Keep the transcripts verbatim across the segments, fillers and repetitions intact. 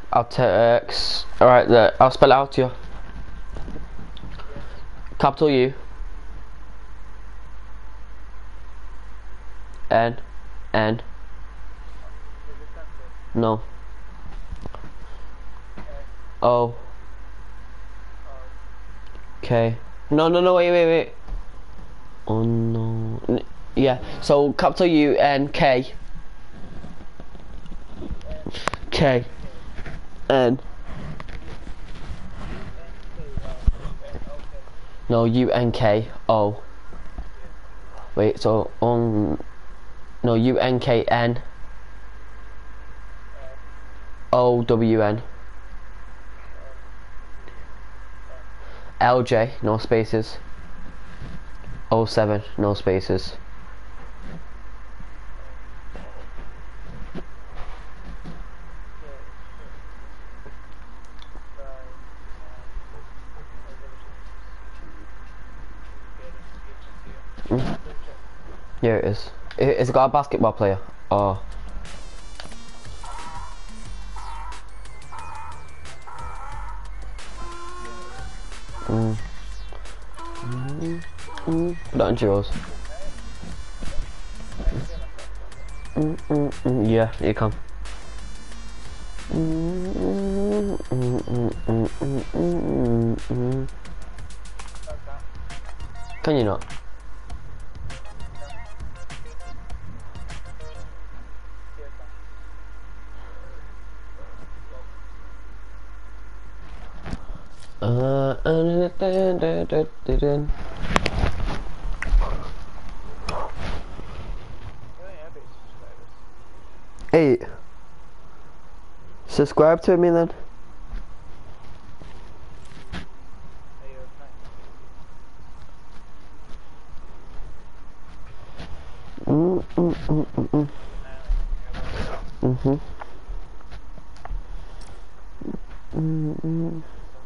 I'll text. Alright, there. I'll spell it out to you. Capital U. N. N. No. O. K. No, no, no, wait, wait, wait. Oh no. N yeah, so capital U, N, K. K. N. No, U, N, K, O. Wait, so, um, no, U, N, K, N. O, W, N. L, J, no spaces. O seven, no spaces. Mm. Here it is. It, it's got a basketball player. Oh. Mm. Mm. Mm. Put that on Jules. Mm, mm, mm. Yeah, you can. Mm, mm, mm, mm, mm, mm, mm. Can you not? Uh, uh, dun, dun, dun, dun, dun. Eight. Subscribe to me then. Mm, mm, mm, mm, mm. Mhm. Mm, mm.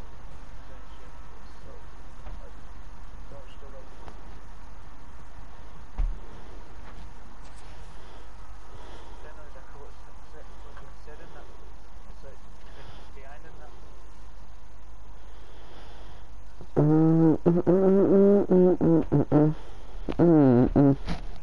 Mm, mm, mm, mm, mm, mm, mm, mm, mm.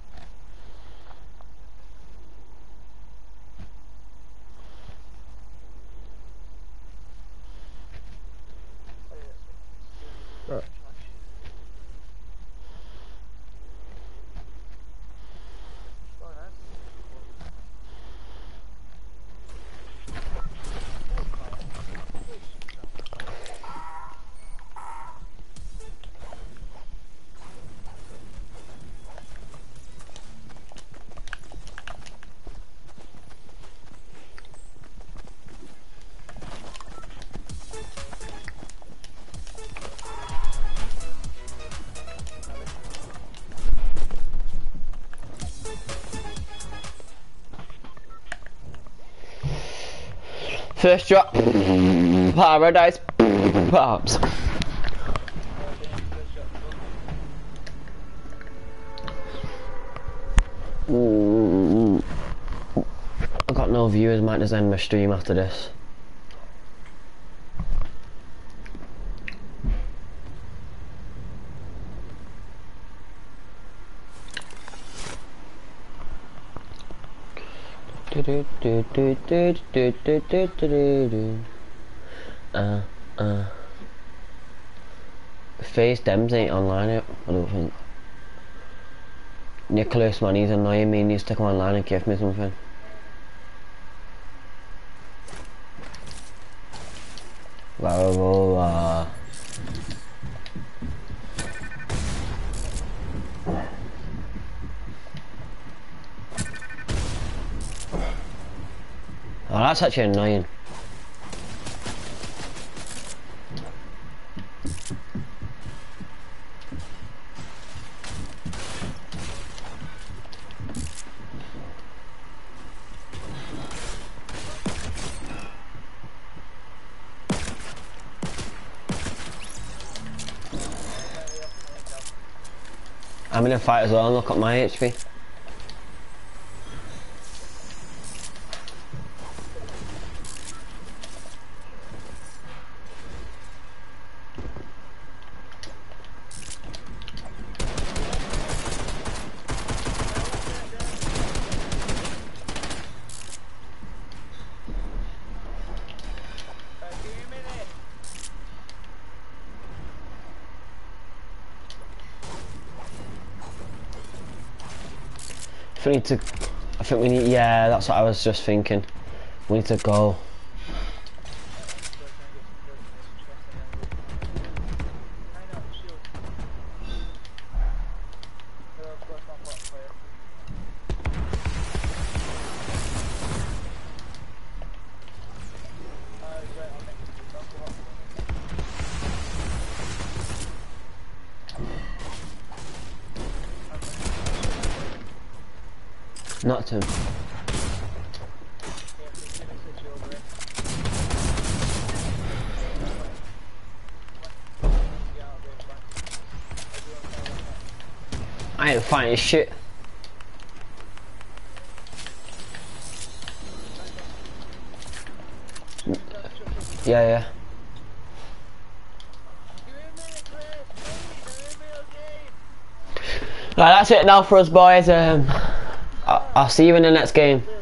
First drop, Paradise Pops. Mm. I got no viewers, might just end my stream after this. Uh, uh. Face Dems ain't online yet, I don't think. Nicholas, man, he's annoying me. He needs to come online and give me something. Blah, blah, blah. Oh, that's actually annoying. I'm in a fight as well, and look at my H P. I think we need to. I think we need. Yeah, that's what I was just thinking. We need to go. Knocked him. I ain't fighting shit. Yeah, yeah. Right, that's it now for us, boys. Um, I'll see you in the next game.